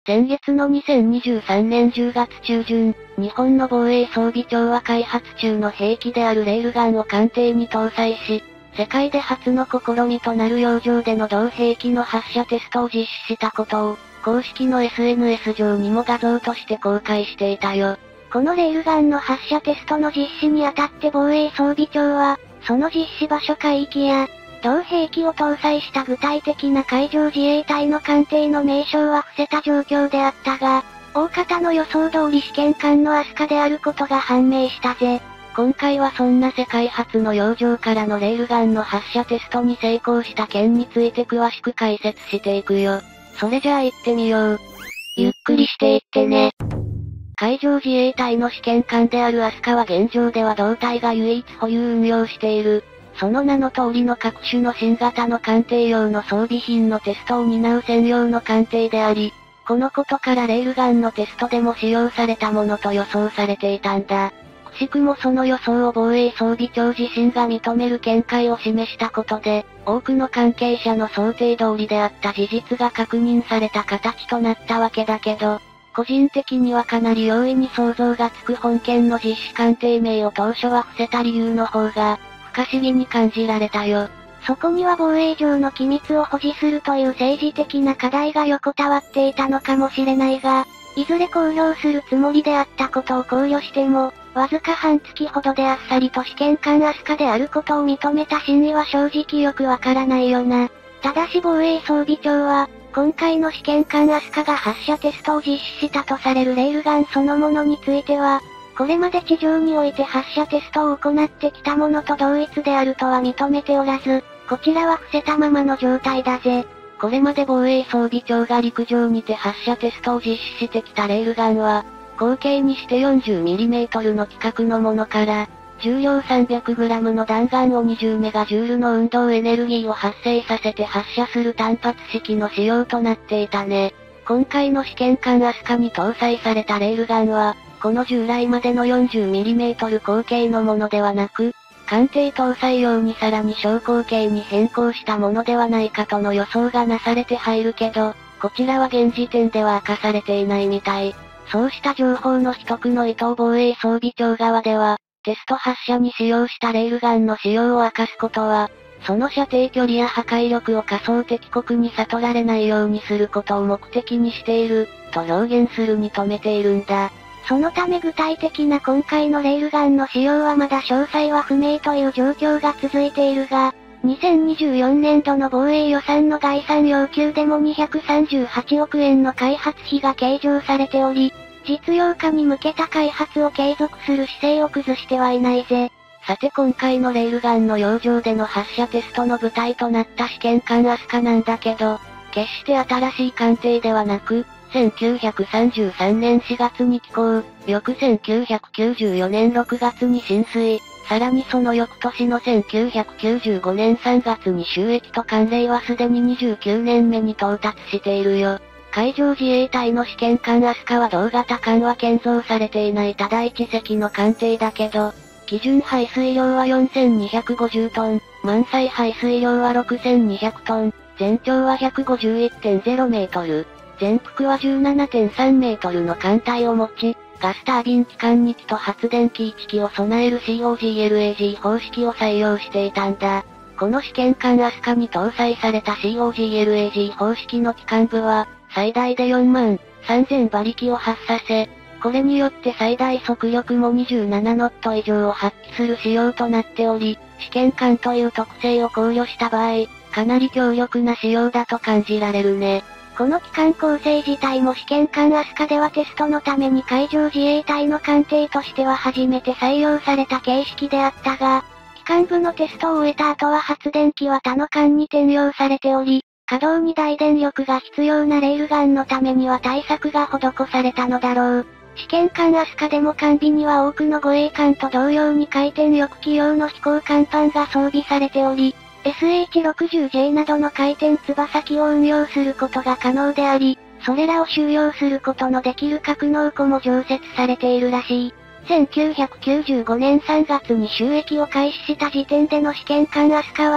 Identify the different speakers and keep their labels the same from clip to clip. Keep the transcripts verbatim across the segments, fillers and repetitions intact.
Speaker 1: 先月のにせんにじゅうさんねんじゅうがつ中旬、日本の防衛装備庁は開発中の兵器であるレールガンを艦艇に搭載し、世界で初の試みとなる洋上での同兵器の発射テストを実施したことを、公式の エスエヌエス 上にも画像として公開していたよ。
Speaker 2: このレールガンの発射テストの実施にあたって防衛装備庁は、その実施場所海域や、同兵器を搭載した具体的な海上自衛隊の艦艇の名称は伏せた状況であったが、大方の予想通り試験艦のアスカであることが判明したぜ。
Speaker 1: 今回はそんな世界初の洋上からのレールガンの発射テストに成功した件について詳しく解説していくよ。それじゃあ行ってみよう。
Speaker 2: ゆっくりしていってね。
Speaker 1: 海上自衛隊の試験艦であるアスカは現状では同隊が唯一保有運用している。その名の通りの各種の新型の艦艇用の装備品のテストを担う専用の艦艇であり、このことからレールガンのテストでも使用されたものと予想されていたんだ。くしくもその予想を防衛装備庁自身が認める見解を示したことで、多くの関係者の想定通りであった事実が確認された形となったわけだけど、個人的にはかなり容易に想像がつく本件の実施艦艇名を当初は伏せた理由の方が、不可思議に感じられたよ。
Speaker 2: そこには防衛上の機密を保持するという政治的な課題が横たわっていたのかもしれないが、いずれ公表するつもりであったことを考慮しても、わずか半月ほどであっさりと試験艦アスカであることを認めた真意は正直よくわからないよな。ただし防衛装備庁は、今回の試験艦アスカが発射テストを実施したとされるレールガンそのものについては、これまで地上において発射テストを行ってきたものと同一であるとは認めておらず、こちらは伏せたままの状態だぜ。
Speaker 1: これまで防衛装備庁が陸上にて発射テストを実施してきたレールガンは、合計にして よんじゅうミリメートル の規格のものから、重量 さんびゃくグラム の弾丸を にじゅうメガジュール の運動エネルギーを発生させて発射する単発式の仕様となっていたね。今回の試験艦アスカに搭載されたレールガンは、この従来までの よんじゅうミリメートル 口径のものではなく、艦艇搭載用にさらに小口径に変更したものではないかとの予想がなされて入るけど、こちらは現時点では明かされていないみたい。そうした情報の取得の伊藤防衛装備庁側では、テスト発射に使用したレールガンの使用を明かすことは、その射程距離や破壊力を仮想敵国に悟られないようにすることを目的にしている、と表現するに止めているんだ。
Speaker 2: そのため具体的な今回のレールガンの使用はまだ詳細は不明という状況が続いているが、にせんにじゅうよねんどの防衛予算の概算要求でもにひゃくさんじゅうはちおくえんの開発費が計上されており、実用化に向けた開発を継続する姿勢を崩してはいないぜ。
Speaker 1: さて今回のレールガンの洋上での発射テストの舞台となった試験艦アスカなんだけど、決して新しい艦艇ではなく、せんきゅうひゃくさんじゅうさんねんしがつに寄港、翌せんきゅうひゃくきゅうじゅうよねんろくがつに進水、さらにその翌年のせんきゅうひゃくきゅうじゅうごねんさんがつに就役と艦齢はすでににじゅうきゅうねんめに到達しているよ。海上自衛隊の試験艦アスカは同型艦は建造されていないただいち隻の艦艇だけど、基準排水量はよんせんにひゃくごじゅうトン、満載排水量はろくせんにひゃくトン、全長は ひゃくごじゅういってんゼロメートル、全幅は じゅうななてんさんメートルの艦体を持ち、ガスタービン機関に機と発電機いちきを備える シーオージーエルエージー 方式を採用していたんだ。この試験艦アスカに搭載された シーオージーエルエージー 方式の機関部は、最大でよんまんさんぜんばりきを発させ、これによって最大速力もにじゅうななノット以上を発揮する仕様となっており、試験艦という特性を考慮した場合、かなり強力な仕様だと感じられるね。
Speaker 2: この機関構成自体も試験艦アスカではテストのために海上自衛隊の艦艇としては初めて採用された形式であったが、機関部のテストを終えた後は発電機は他の艦に転用されており、稼働に大電力が必要なレールガンのためには対策が施されたのだろう。試験艦アスカでも艦尾には多くの護衛艦と同様に回転翼機用の飛行甲板が装備されており、エスエイチろくじゅうジェー などの回転翼機を運用することが可能であり、それらを収容することのできる格納庫も常設されているらしい。せんきゅうひゃくきゅうじゅうごねんさんがつに就役を開始した時点での試験艦アスカは、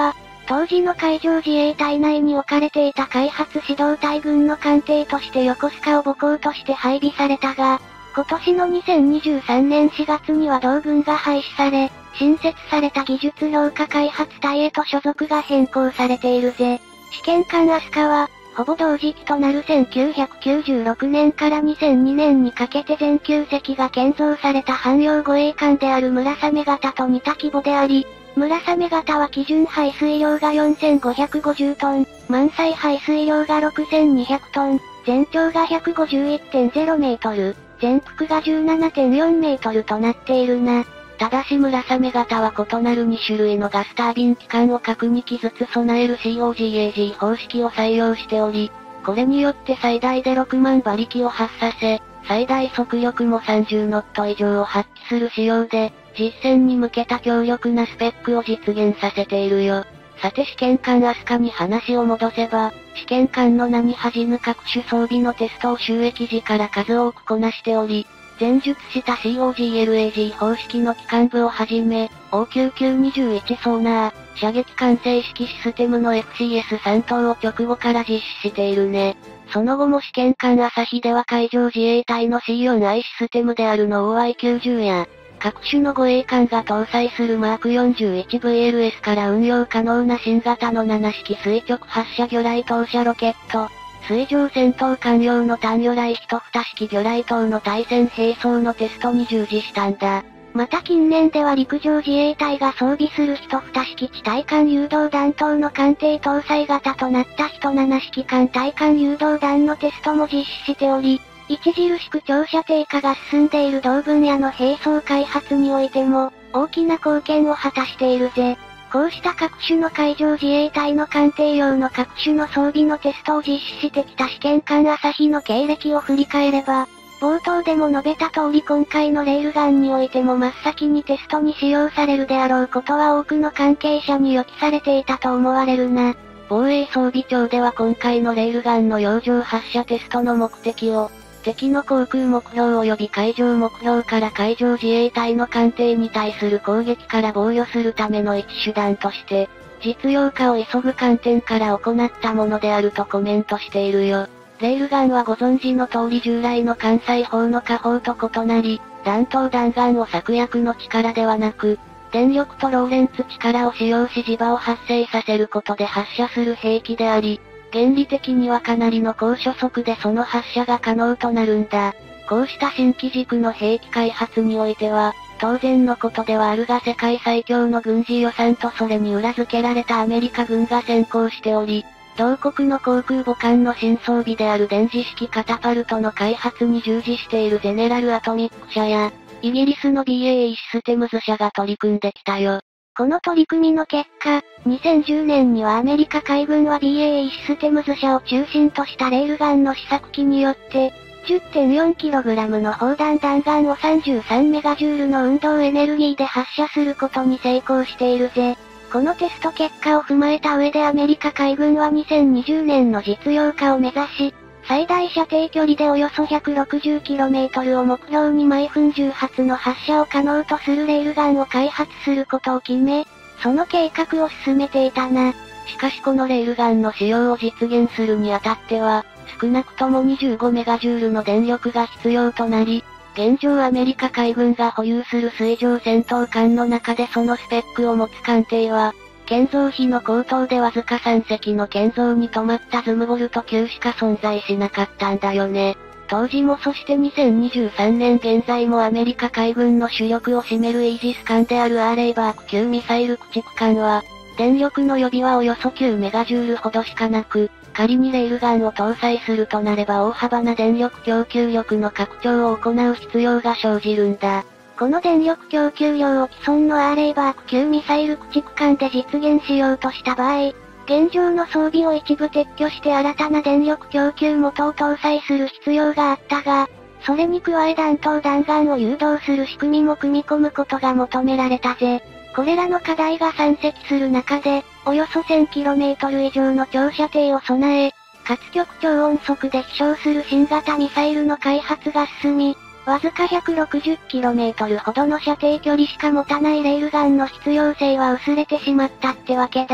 Speaker 2: 当時の海上自衛隊内に置かれていた開発指導隊軍の艦艇として横須賀を母港として配備されたが、今年のにせんにじゅうさんねんしがつには同軍が廃止され、新設された技術評価開発隊へと所属が変更されているぜ。試験艦飛鳥は、ほぼ同時期となるせんきゅうひゃくきゅうじゅうろくねんからにせんにねんにかけて全きゅうせきが建造された汎用護衛艦である村雨型と似た規模であり、村雨型は基準排水量がよんせんごひゃくごじゅうトン、満載排水量がろくせんにひゃくトン、全長が ひゃくごじゅういってんゼロメートル、全幅が じゅうななてんよんメートルとなっているな。
Speaker 1: ただし村雨型は異なるに種類のガスタービン機関を各にきずつ備える シーオージーエージー 方式を採用しており、これによって最大でろくまんばりきを発させ、最大速力もさんじゅうノット以上を発揮する仕様で、実戦に向けた強力なスペックを実現させているよ。さて試験艦飛鳥に話を戻せば、試験艦の名に恥じぬ各種装備のテストを収益時から数多くこなしており、前述した シーオージーエルエージー 方式の機関部をはじめ、オーきゅうきゅうにじゅういち ソーナー、射撃管制式システムの エフシーエスさん 等を直後から実施しているね。その後も試験艦朝日では海上自衛隊の シーよんアイ システムであるの オーアイきゅうじゅう や、各種の護衛艦が搭載するマーク よんじゅういちブイエルエス から運用可能な新型のななしき垂直発射魚雷投射ロケット、水上戦闘艦用の単魚雷一蓋式魚雷等の対戦並走のテストに従事したんだ。
Speaker 2: また近年では陸上自衛隊が装備する一蓋式地対艦誘導弾等の艦艇搭載型となった一ななしき艦対艦誘導弾のテストも実施しており、著しく長射程化が進んでいる同分野の並走開発においても、大きな貢献を果たしているぜ。こうした各種の海上自衛隊の艦艇用の各種の装備のテストを実施してきた試験艦朝日の経歴を振り返れば、冒頭でも述べた通り今回のレールガンにおいても真っ先にテストに使用されるであろうことは多くの関係者に予期されていたと思われるな。
Speaker 1: 防衛装備庁では今回のレールガンの洋上発射テストの目的を、敵の航空目標及び海上目標から海上自衛隊の艦艇に対する攻撃から防御するための一手段として、実用化を急ぐ観点から行ったものであるとコメントしているよ。レールガンはご存知の通り従来の艦載砲の火砲と異なり、弾頭弾丸を削薬の力ではなく、電力とローレンツ力を使用し磁場を発生させることで発射する兵器であり、原理的にはかなりの高初速でその発射が可能となるんだ。こうした新機軸の兵器開発においては、当然のことではあるが世界最強の軍事予算とそれに裏付けられたアメリカ軍が先行しており、同国の航空母艦の新装備である電磁式カタパルトの開発に従事しているゼネラルアトミック社や、イギリスの ビーエーイー システムズ社が取り組んできたよ。
Speaker 2: この取り組みの結果、にせんじゅうねんにはアメリカ海軍は ビーエーイー システムズ社を中心としたレールガンの試作機によって、じゅってんよんキログラム の砲弾弾丸を さんじゅうさんメガジュール の運動エネルギーで発射することに成功しているぜ。このテスト結果を踏まえた上でアメリカ海軍はにせんにじゅうねんの実用化を目指し、最大射程距離でおよそ ひゃくろくじゅうキロメートル を目標に毎分じゅうはつの発射を可能とするレールガンを開発することを決め、その計画を進めていたな。
Speaker 1: しかしこのレールガンの使用を実現するにあたっては、少なくともにじゅうごメガジュール の電力が必要となり、現状アメリカ海軍が保有する水上戦闘艦の中でそのスペックを持つ艦艇は、建造費の高騰でわずかさんせきの建造に止まったズムボルト級しか存在しなかったんだよね。当時もそしてにせんにじゅうさんねん現在もアメリカ海軍の主力を占めるイージス艦であるアーレイバーク級ミサイル駆逐艦は、電力の予備はおよそきゅうメガジュールほどしかなく、仮にレールガンを搭載するとなれば大幅な電力供給力の拡張を行う必要が生じるんだ。
Speaker 2: この電力供給量を既存のアーレイバーク級ミサイル駆逐艦で実現しようとした場合、現状の装備を一部撤去して新たな電力供給元を搭載する必要があったが、それに加え弾頭弾丸を誘導する仕組みも組み込むことが求められたぜ。これらの課題が山積する中で、およそ せんキロメートル 以上の長射程を備え、かつ極超音速で飛翔する新型ミサイルの開発が進み、わずか ひゃくろくじゅうキロメートル ほどの射程距離しか持たないレールガンの必要性は薄れてしまったってわけだ。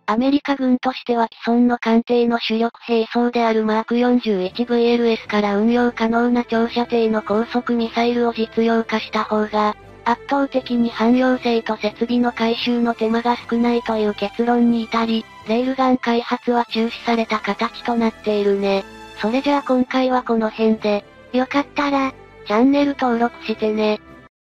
Speaker 1: アメリカ軍としては既存の艦艇の主力兵装であるマーク よんじゅういちブイエルエス から運用可能な長射程の高速ミサイルを実用化した方が、圧倒的に汎用性と設備の改修の手間が少ないという結論に至り、レールガン開発は中止された形となっているね。それじゃあ今回はこの辺で、
Speaker 2: よかったら、
Speaker 1: チャンネル登録してね。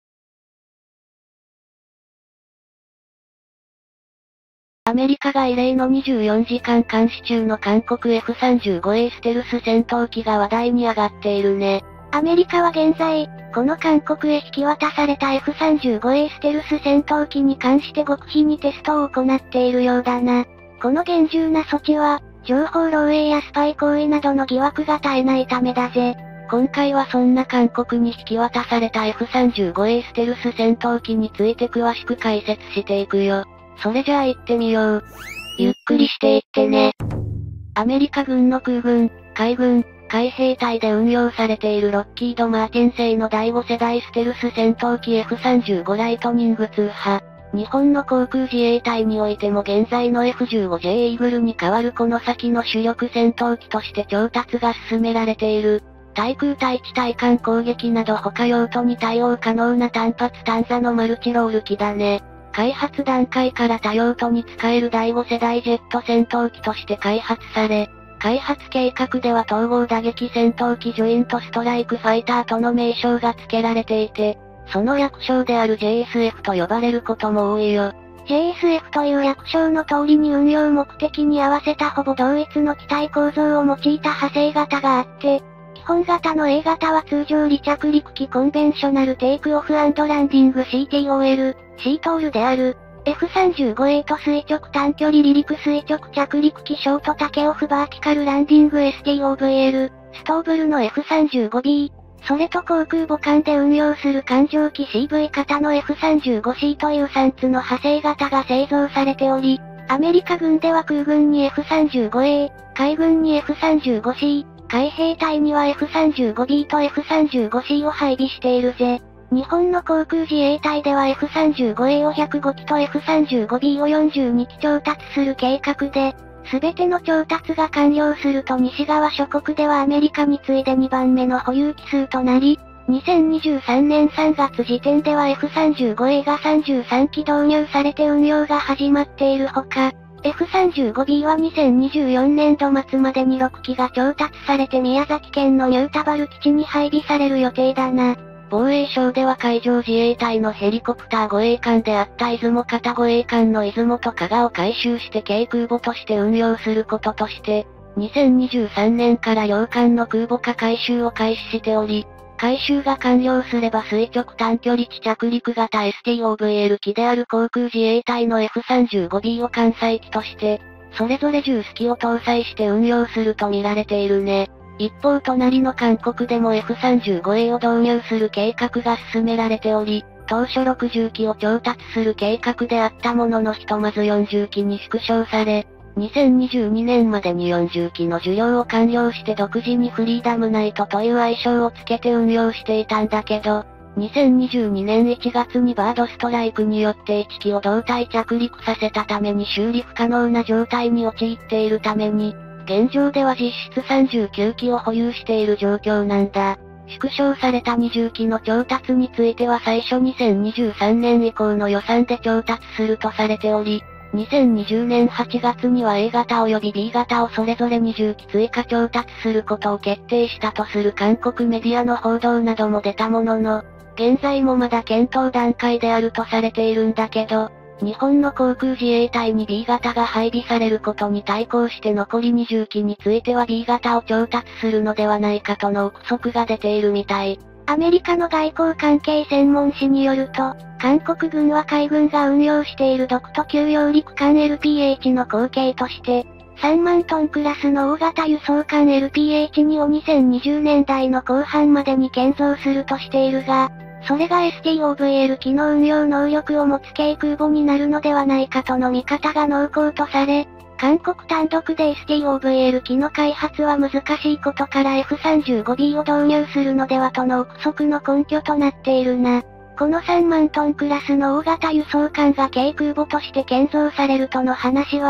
Speaker 1: アメリカが異例のにじゅうよじかん監視中の韓国 エフさんじゅうごエー ステルス戦闘機が話題に上がっているね。
Speaker 2: アメリカは現在、この韓国へ引き渡された エフさんじゅうごエー ステルス戦闘機に関して極秘にテストを行っているようだな。この厳重な措置は、情報漏洩やスパイ行為などの疑惑が絶えないためだぜ。
Speaker 1: 今回はそんな韓国に引き渡された エフさんじゅうごエー ステルス戦闘機について詳しく解説していくよ。それじゃあ行ってみよう。
Speaker 2: ゆっくりしていってね。
Speaker 1: アメリカ軍の空軍、海軍、海兵隊で運用されているロッキード・マーティン製のだいご世代ステルス戦闘機 エフさんじゅうご ライトニングツー波。日本の航空自衛隊においても現在の エフじゅうごジェー イーグルに代わるこの先の主力戦闘機として調達が進められている。対空対地対艦攻撃など他用途に対応可能な単発単座のマルチロール機だね。開発段階から多用途に使えるだいご世代ジェット戦闘機として開発され、開発計画では統合打撃戦闘機ジョイントストライクファイターとの名称が付けられていて、その略称である ジェイエスエフ と呼ばれることも多いよ。
Speaker 2: ジェイエスエフ という略称の通りに運用目的に合わせたほぼ同一の機体構造を用いた派生型があって、基本型の A 型は通常離着陸機コンベンショナルテイクオフ&ランディング シーティーオーエル、シートールである。エフさんじゅうごエー と垂直短距離離陸垂直着陸機ショートタケオフバーティカルランディング エスティーオーブイエル、ストーブルの エフさんじゅうごビー、それと航空母艦で運用する艦上機 シーブイ 型の エフさんじゅうごシー というさんつの派生型が製造されており、アメリカ軍では空軍に エフさんじゅうごエー、海軍に エフさんじゅうごシー、海兵隊には エフさんじゅうごビー と エフさんじゅうごシー を配備しているぜ。日本の航空自衛隊では エフさんじゅうごエー をひゃくごきと エフさんじゅうごビー をよんじゅうにき調達する計画で、すべての調達が完了すると西側諸国ではアメリカに次いでにばんめの保有機数となり、にせんにじゅうさんねんさんがつ時点では エフさんじゅうごエー がさんじゅうさんき導入されて運用が始まっているほか、エフさんじゅうごビー はにせんにじゅうよねんど末までにろっきが調達されて宮崎県のニュータバル基地に配備される予定だな。
Speaker 1: 防衛省では海上自衛隊のヘリコプター護衛艦であった出雲型護衛艦の出雲と加賀を改修して軽空母として運用することとして、にせんにじゅうさんねんから両艦の空母化改修を開始しており、改修が完了すれば垂直短距離地着陸型 エスティーオーブイエル 機である航空自衛隊の エフさんじゅうごビー を艦載機として、それぞれじゅうすきを搭載して運用すると見られているね。一方隣の韓国でも エフさんじゅうごエー を導入する計画が進められており、当初ろくじゅうきを調達する計画であったもののひとまずよんじゅうきに縮小され、にせんにじゅうにねんまでによんじゅうきの受領を完了して独自にフリーダムナイトという愛称をつけて運用していたんだけど、にせんにじゅうにねんいちがつにバードストライクによっていっきを胴体着陸させたために修理不可能な状態に陥っているために、現状では実質さんじゅうきゅうきを保有している状況なんだ。縮小されたにじゅうきの調達については最初にせんにじゅうさんねん以降の予算で調達するとされており、にせんにじゅうねんはちがつには A 型及び ビー 型をそれぞれにじゅうき追加調達することを決定したとする韓国メディアの報道なども出たものの、現在もまだ検討段階であるとされているんだけど、日本の航空自衛隊に ビー 型が配備されることに対抗して残りにじゅうきについては ビー 型を調達するのではないかとの憶測が出ているみたい。
Speaker 2: アメリカの外交関係専門誌によると、韓国軍は海軍が運用している独都級揚陸艦 エルピーエイチ の後継として、さんまんトンクラスの大型輸送艦 エルピーエイチに をにせんにじゅうねんだいの後半までに建造するとしているが、それが エスティーオーブイエル 機の運用能力を持つ軽空母になるのではないかとの見方が濃厚とされ、韓国単独で エスティーオーブイエル 機の開発は難しいことから エフさんじゅうごビー を導入するのではとの憶測の根拠となっているな。このさんまんトンクラスの大型輸送艦が軽空母として建造されるとの話は、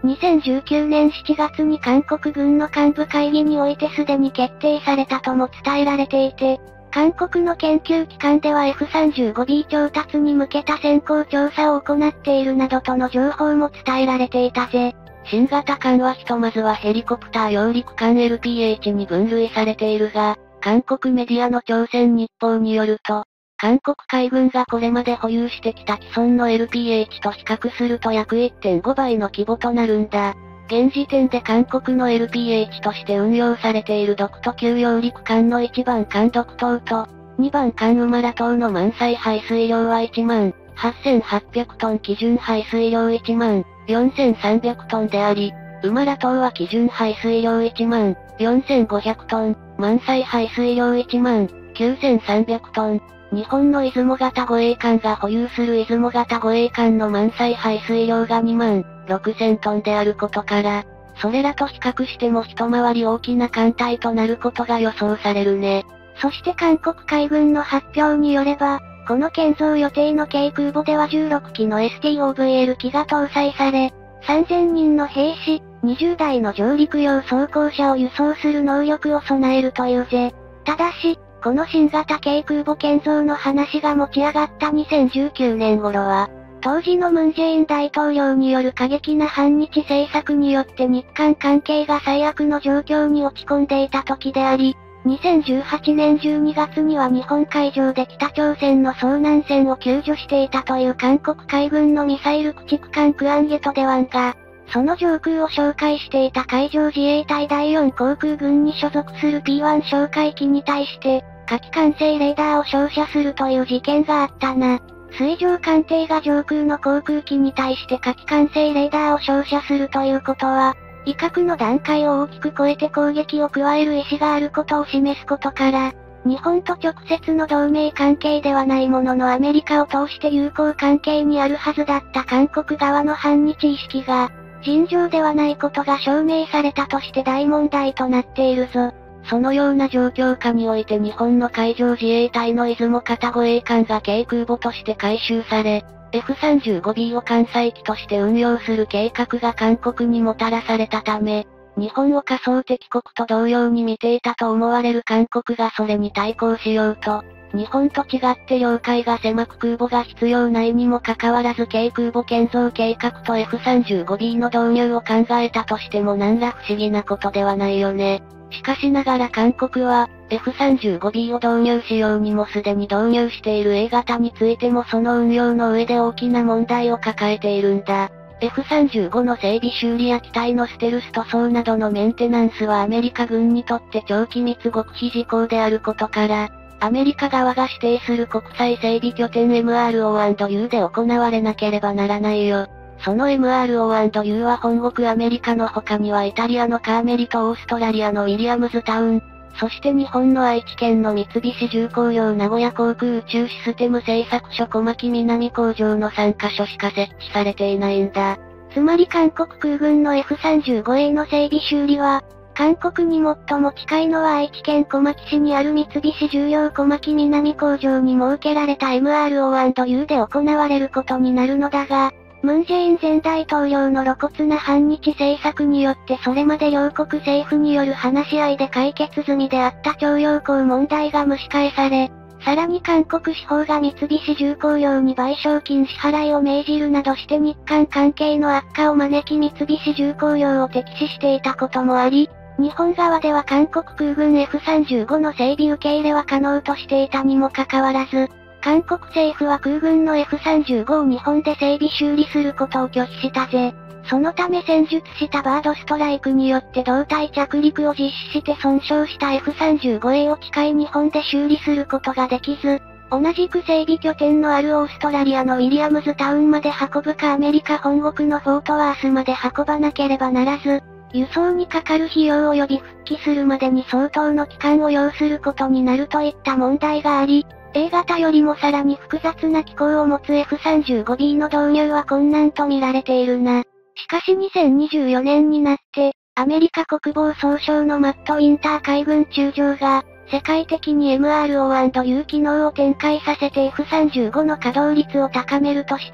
Speaker 2: にせんじゅうきゅうねんしちがつに韓国軍の幹部会議においてすでに決定されたとも伝えられていて、韓国の研究機関では エフさんじゅうごビー 調達に向けた先行調査を行っているなどとの情報も伝えられていたぜ。
Speaker 1: 新型艦はひとまずはヘリコプター揚陸艦 エルピーエイチ に分類されているが、韓国メディアの朝鮮日報によると、韓国海軍がこれまで保有してきた既存の エルピーエイチ と比較すると約 いってんごばいの規模となるんだ。現時点で韓国の エルピーエイチ として運用されている独都級揚陸艦のいちばん艦独島と、にばん艦ウマラ島の満載排水量はいちまんはっせんはっぴゃくトン基準排水量いちまんよんせんさんびゃくトンであり、ウマラ島は基準排水量いちまんよんせんごひゃくトン、満載排水量いちまんきゅうせんさんびゃくトン、日本の出雲型護衛艦が保有する出雲型護衛艦の満載排水量がにまんろくせんトンであることから、それらと比較しても一回り大きな艦隊となることが予想されるね。
Speaker 2: そして韓国海軍の発表によれば、この建造予定の軽空母ではじゅうろくきの エスティーオーブイエル 機が搭載され、さんぜんにんの兵士、にじゅうだいの上陸用装甲車を輸送する能力を備えるというぜ。ただし、この新型軽空母建造の話が持ち上がったにせんじゅうきゅうねん頃は、当時のムンジェイン大統領による過激な反日政策によって日韓関係が最悪の状況に落ち込んでいた時であり、にせんじゅうはちねんじゅうにがつには日本海上で北朝鮮の遭難船を救助していたという韓国海軍のミサイル駆逐艦クアンゲトデワンが、その上空を哨戒していた海上自衛隊だいよん航空軍に所属する ピーワン 哨戒機に対して、火器管制レーダーを照射するという事件があったな。水上艦艇が上空の航空機に対して火器管制レーダーを照射するということは、威嚇の段階を大きく超えて攻撃を加える意思があることを示すことから、日本と直接の同盟関係ではないもののアメリカを通して友好関係にあるはずだった韓国側の反日意識が、尋常ではないことが証明されたとして大問題となっているぞ。
Speaker 1: そのような状況下において日本の海上自衛隊の出雲型護衛艦が軽空母として改修され、エフさんじゅうごビー を艦載機として運用する計画が韓国にもたらされたため、日本を仮想敵国と同様に見ていたと思われる韓国がそれに対抗しようと、日本と違って領海が狭く空母が必要ないにもかかわらず軽空母建造計画と エフさんじゅうごビー の導入を考えたとしても何ら不思議なことではないよね。しかしながら韓国は、エフさんじゅうごビー を導入しようにもすでに導入している エー 型についてもその運用の上で大きな問題を抱えているんだ。エフさんじゅうご の整備修理や機体のステルス塗装などのメンテナンスはアメリカ軍にとって超機密極秘事項であることから、アメリカ側が指定する国際整備拠点 エムアールオーアンドユー で行われなければならないよ。その エムアールオーアンドユー は本国アメリカの他にはイタリアのカーメリとオーストラリアのウィリアムズタウン、そして日本の愛知県の三菱重工業名古屋航空宇宙システム製作所小牧南工場のさんかしょしか設置されていないんだ。
Speaker 2: つまり韓国空軍の エフさんじゅうごエー の整備修理は、韓国に最も近いのは愛知県小牧市にある三菱重要小牧南工場に設けられた エムアールオーアンドユー で行われることになるのだが、ムンジェイン前大統領の露骨な反日政策によってそれまで両国政府による話し合いで解決済みであった徴用工問題が蒸し返され、さらに韓国司法が三菱重工業に賠償金支払いを命じるなどして日韓関係の悪化を招き三菱重工業を敵視していたこともあり、日本側では韓国空軍 エフさんじゅうご の整備受け入れは可能としていたにもかかわらず、韓国政府は空軍の エフさんじゅうご を日本で整備修理することを拒否したぜ。そのため戦術したバードストライクによって胴体着陸を実施して損傷した エフさんじゅうごエー を近い日本で修理することができず、同じく整備拠点のあるオーストラリアのウィリアムズタウンまで運ぶかアメリカ本国のフォートワースまで運ばなければならず、輸送にかかる費用及び復帰するまでに相当の期間を要することになるといった問題があり、エー 型よりもさらに複雑な機構を持つ エフさんじゅうごビー の導入は困難と見られているな。しかしにせんにじゅうよねんになって、アメリカ国防総省のマット・ウィンター海軍中将が、世界的に エムアールオーアンドユー 機能を展開させて エフさんじゅうご の稼働率を高めるとして、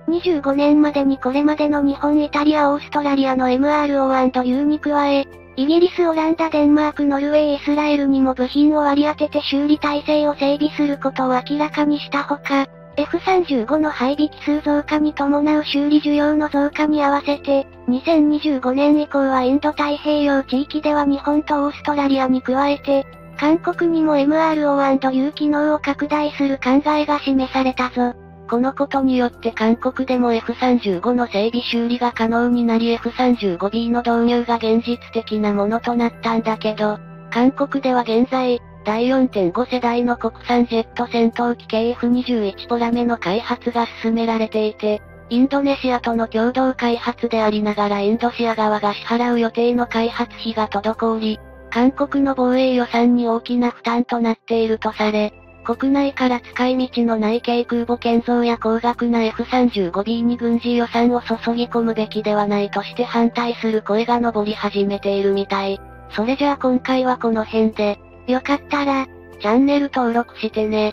Speaker 2: にじゅうごねんまでにこれまでの日本、イタリア、オーストラリアの エムアールオーアンドユー に加え、イギリス、オランダ、デンマーク、ノルウェー、イスラエルにも部品を割り当てて修理体制を整備することを明らかにしたほか、エフさんじゅうご の配備機数増加に伴う修理需要の増加に合わせて、にせんにじゅうごねん以降はインド太平洋地域では日本とオーストラリアに加えて、韓国にも エムアールオーアンドユー 機能を拡大する考えが示されたぞ。
Speaker 1: このことによって韓国でも エフさんじゅうご の整備修理が可能になり エフさんじゅうごビー の導入が現実的なものとなったんだけど、韓国では現在、だい よんてんご 世代の国産ジェット戦闘機系 エフにじゅういち ポラメの開発が進められていて、インドネシアとの共同開発でありながらインドシア側が支払う予定の開発費が滞り、韓国の防衛予算に大きな負担となっているとされ、国内から使い道のない軽空母建造や高額な エフさんじゅうごビー に軍事予算を注ぎ込むべきではないとして反対する声が上り始めているみたい。それじゃあ今回はこの辺で、
Speaker 2: よかったら、
Speaker 1: チャンネル登録してね。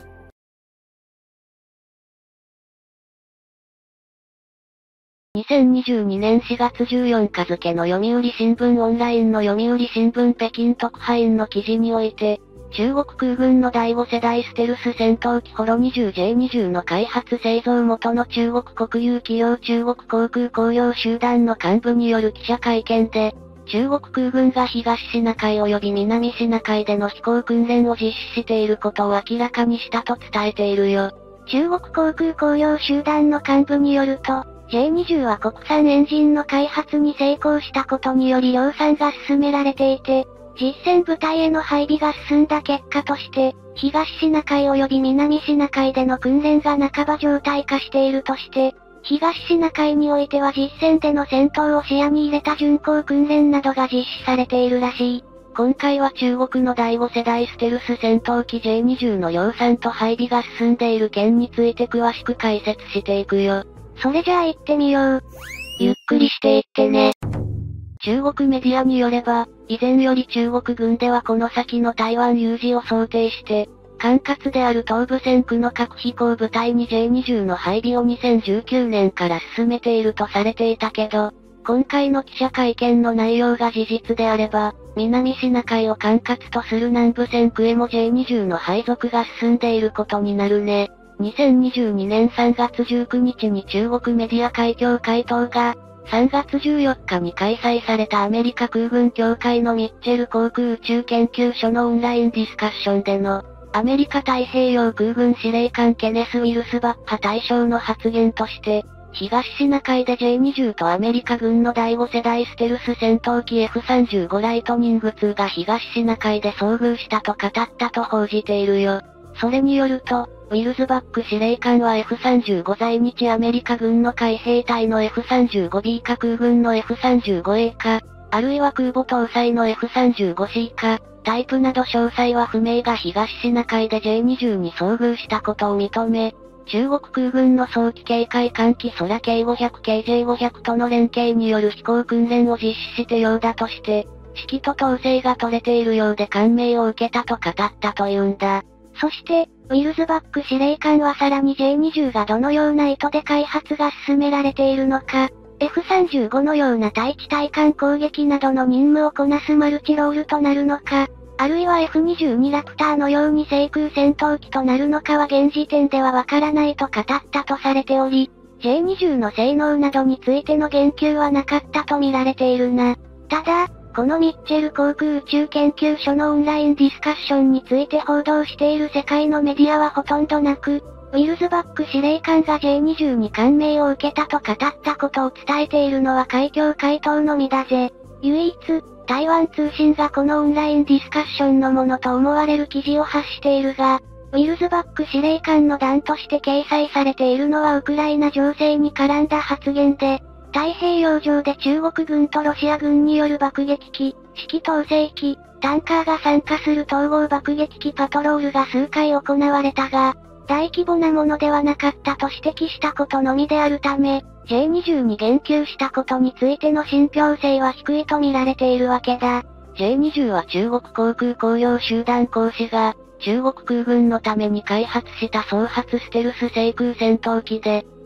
Speaker 1: にせんにじゅうにねんしがつじゅうよっか付の読売新聞オンラインの読売新聞北京特派員の記事において、中国空軍のだいご世代ステルス戦闘機ホロにじゅうジェーにじゅう の開発製造元の中国国有企業中国航空工業集団の幹部による記者会見で、中国空軍が東シナ海及び南シナ海での飛行訓練を実施していることを明らかにしたと伝えているよ。
Speaker 2: 中国航空工業集団の幹部によると、ジェーにじゅう は国産エンジンの開発に成功したことにより量産が進められていて、実戦部隊への配備が進んだ結果として、東シナ海及び南シナ海での訓練が半ば状態化しているとして、東シナ海においては実戦での戦闘を視野に入れた巡航訓練などが実施されているらしい。
Speaker 1: 今回は中国のだいご世代ステルス戦闘機 ジェーにじゅう の量産と配備が進んでいる件について詳しく解説していくよ。
Speaker 2: それじゃあ行ってみよう。
Speaker 1: ゆっくりしていってね。中国メディアによれば、以前より中国軍ではこの先の台湾有事を想定して、管轄である東部戦区の各飛行部隊に ジェーにじゅう の配備をにせんじゅうきゅうねんから進めているとされていたけど、今回の記者会見の内容が事実であれば、南シナ海を管轄とする南部戦区へも ジェーにじゅう の配属が進んでいることになるね。にせんにじゅうにねんさんがつじゅうくにちに中国メディア海峡会頭が、さんがつじゅうよっかに開催されたアメリカ空軍協会のミッチェル航空宇宙研究所のオンラインディスカッションでの、アメリカ太平洋空軍司令官ケネス・ウィルスバッハ大将の発言として、東シナ海で ジェーにじゅう とアメリカ軍のだいご世代ステルス戦闘機 エフさんじゅうご ライトニングツーが東シナ海で遭遇したと語ったと報じているよ。それによると、ウィルズバック司令官は エフさんじゅうご 在日アメリカ軍の海兵隊の エフさんじゅうごビー か空軍の エフさんじゅうごエー か、あるいは空母搭載の エフさんじゅうごシー か、タイプなど詳細は不明が東シナ海で ジェーにじゅう に遭遇したことを認め、中国空軍の早期警戒艦機空系 ごひゃくケージェーごひゃく との連携による飛行訓練を実施してようだとして、指揮と統制が取れているようで感銘を受けたと語ったというんだ。
Speaker 2: そして、ウィルズバック司令官はさらに ジェーにじゅう がどのような意図で開発が進められているのか、エフさんじゅうご のような対地対艦攻撃などの任務をこなすマルチロールとなるのか、あるいは エフにじゅうに ラプターのように制空戦闘機となるのかは現時点ではわからないと語ったとされており、ジェーにじゅう の性能などについての言及はなかったと見られているな。ただ、このミッチェル航空宇宙研究所のオンラインディスカッションについて報道している世界のメディアはほとんどなく、ウィルズバック司令官が ジェーにじゅう に感銘を受けたと語ったことを伝えているのは海峡回答のみだぜ。唯一、台湾通信がこのオンラインディスカッションのものと思われる記事を発しているが、ウィルズバック司令官の段として掲載されているのはウクライナ情勢に絡んだ発言で、太平洋上で中国軍とロシア軍による爆撃機、指揮統制機、タンカーが参加する統合爆撃機パトロールが数回行われたが、大規模なものではなかったと指摘したことのみであるため、ジェーにじゅう に言及したことについての信憑性は低いと見られているわけだ。
Speaker 1: ジェーにじゅう は中国航空工業集団公司が、中国空軍のために開発した総発ステルス制空戦闘機で、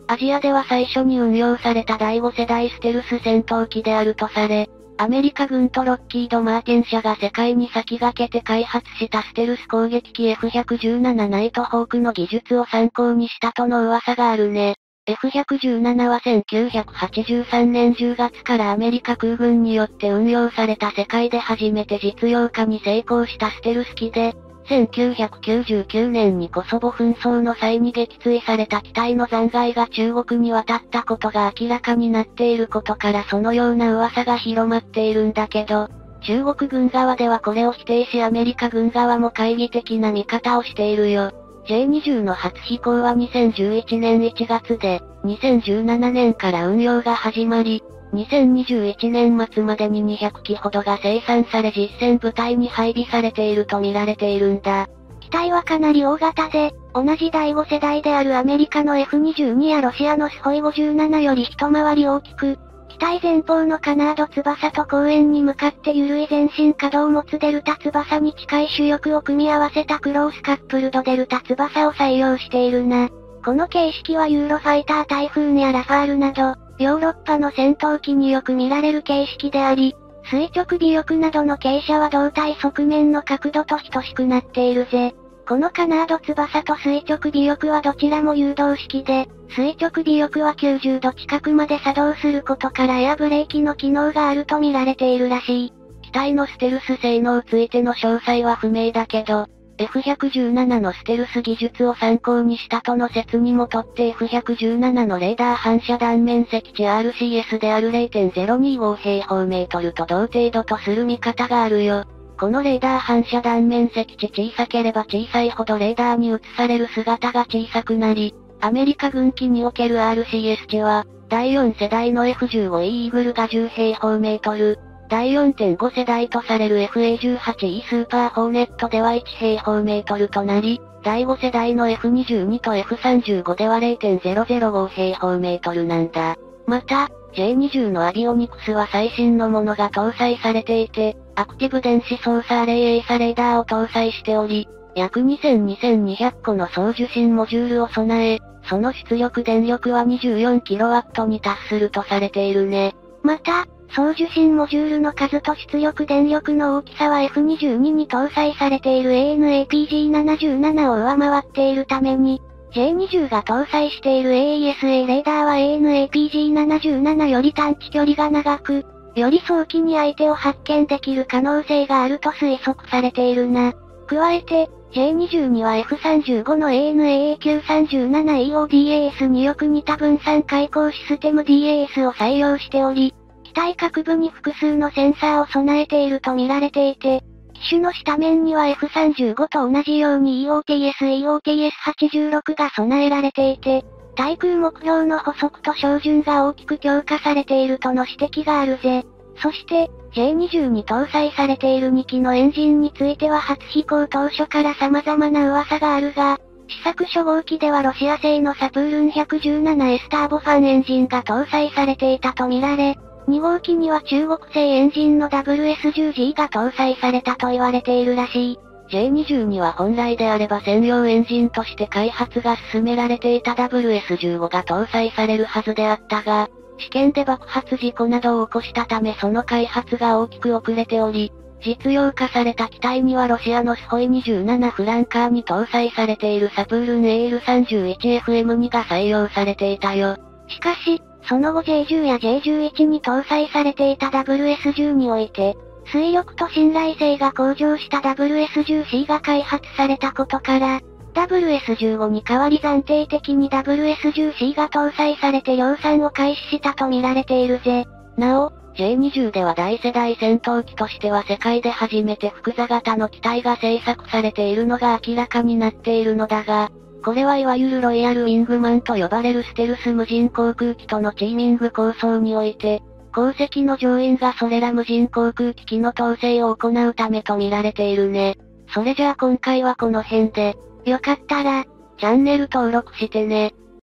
Speaker 1: アジアでは最初に運用されただいご世代ステルス戦闘機であるとされ、アメリカ軍とロッキード・マーティン社が世界に先駆けて開発したステルス攻撃機 エフひゃくじゅうなな ナイトホークの技術を参考にしたとの噂があるね。エフひゃくじゅうなな はせんきゅうひゃくはちじゅうさんねんじゅうがつからアメリカ空軍によって運用された世界で初めて実用化に成功したステルス機で、せんきゅうひゃくきゅうじゅうきゅうねんにコソボ紛争の際に撃墜された機体の残骸が中国に渡ったことが明らかになっていることからそのような噂が広まっているんだけど、中国軍側ではこれを否定しアメリカ軍側も懐疑的な見方をしているよ。ジェイにじゅう の初飛行はにせんじゅういちねんいちがつで、にせんじゅうななねんから運用が始まり、にせんにじゅういちねん末までににひゃくきほどが生産され実戦部隊に配備されていると見られているんだ。
Speaker 2: 機体はかなり大型で、同じだいご世代であるアメリカの エフにじゅうに やロシアのスホイごじゅうななより一回り大きく、機体前方のカナード翼と後円に向かって緩い前進可動を持つデルタ翼に近い主翼を組み合わせたクロースカップルドデルタ翼を採用しているな。この形式はユーロファイタータイフーンやラファールなど、ヨーロッパの戦闘機によく見られる形式であり、垂直尾翼などの傾斜は胴体側面の角度と等しくなっているぜ。このカナード翼と垂直尾翼はどちらも誘導式で、垂直尾翼はきゅうじゅうど近くまで作動することからエアブレーキの機能があると見られているらしい。
Speaker 1: 機体のステルス性能ついての詳細は不明だけど、エフひゃくじゅうなな のステルス技術を参考にしたとの説にもとって エフひゃくじゅうなな のレーダー反射断面積値 アールシーエス である れいてんゼロにご 平方メートルと同程度とする見方があるよ。このレーダー反射断面積値小さければ小さいほどレーダーに映される姿が小さくなり、アメリカ軍機における アールシーエス 値は、だいよん世代の エフじゅうごイー イーグルがじゅう平方メートル、だい よんてんご 世代とされる エフエーじゅうはちイー スーパーホーネットではいち平方メートルとなり、だいご世代の エフにじゅうに と エフさんじゅうご では れいてんゼロゼロご 平方メートルなんだ。また、ジェイにじゅう のアビオニクスは最新のものが搭載されていて、アクティブ電子操作アレイエーサレーダーを搭載しており、約にせん、にせんにひゃっこの送受信モジュールを備え、その出力電力は にじゅうよんキロワット に達するとされているね。
Speaker 2: また、送受信モジュールの数と出力電力の大きさは エフにじゅうに に搭載されている エーエヌエーピージーななじゅうなな を上回っているために、ジェイにじゅう が搭載している エーイーエスエー レーダーは エーエヌエーピージーななじゅうなな より探知距離が長く、より早期に相手を発見できる可能性があると推測されているな。加えて、ジェイにじゅう には エフさんじゅうご の エーエヌエーキューさんじゅうななイーオーディーエーエス によく似た分散開口システム ディーエーエス を採用しており、機体各部に複数のセンサーを備えていると見られていて、機種の下面には エフさんじゅうご と同じように イーオーティーエス、イーオーティーエスはちじゅうろく が備えられていて、対空目標の補足と照準が大きく強化されているとの指摘があるぜ。そして、ジェイにじゅう に搭載されているに機のエンジンについては初飛行当初から様々な噂があるが、試作初号機ではロシア製のサプールン ひゃくじゅうななエス ターボファンエンジンが搭載されていたとみられ、に号機には中国製エンジンの ダブリューエスじゅうジー が搭載されたと言われているらしい。
Speaker 1: ジェイにじゅう には本来であれば専用エンジンとして開発が進められていた ダブリューエスじゅうご が搭載されるはずであったが、試験で爆発事故などを起こしたためその開発が大きく遅れており、実用化された機体にはロシアのスホイにじゅうななフランカーに搭載されているサプールン エーエルさんじゅういちエフエムに が採用されていたよ。
Speaker 2: しかし、その後 ジェイじゅう や ジェイじゅういち に搭載されていた ダブリューエスじゅう において、推力と信頼性が向上した ダブリューエスじゅうシー が開発されたことから、ダブリューエスじゅうご に代わり暫定的に ダブリューエスじゅうシー が搭載されて量産を開始したと見られているぜ。
Speaker 1: なお、ジェイにじゅう では大世代戦闘機としては世界で初めて複座型の機体が製作されているのが明らかになっているのだが、これはいわゆるロイヤルウィングマンと呼ばれるステルス無人航空機とのチーミング構想において、後席の乗員がそれら無人航空機機の統制を行うためと見られているね。それじゃあ今回はこの辺で、
Speaker 2: よかったら、
Speaker 1: チャンネル登録してね。